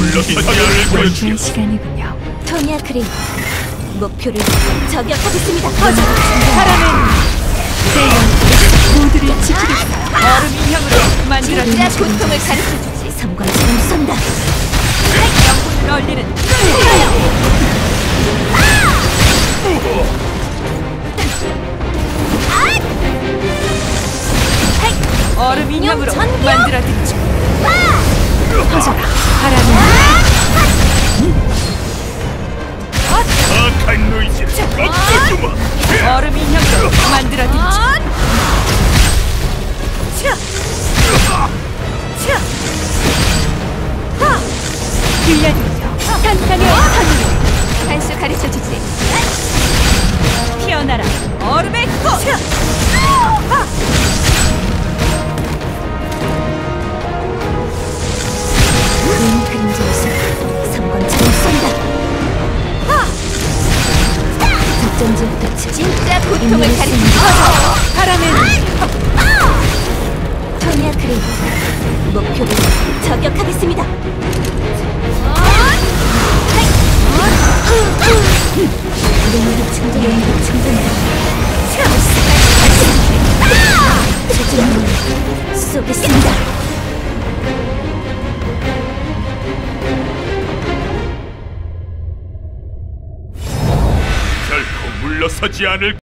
물러서지 않을 완주의 것이오. 시간이군요. 토니아 크림 목표를 저격하겠습니다. 바람은 내 영혼이 모두를 지키겠다. 얼음 인형으로 만들어진 진짜 고통을 가르쳐주지. 섬광처럼 쏜다. 영혼을 얼리는 얼음 인형으로 전기요! 만들어진 퍼져라. 바람은 악한 노이즈를 꺾어주마. 얼음 인형으로 만들어진 빌려드리죠. 탄탄의 선율. 한수 가르쳐주지. 피어나라 얼음의 꽃 긴 그림자에서 섬광처럼 쏜다. 작전지부터 진짜 고통을 가르쳐주지. 바람은 토니아 크림 목표를 저격하겠습니다. 능력이 충전된다. 조준을 쏘겠습니다. 결코 물러서지 않을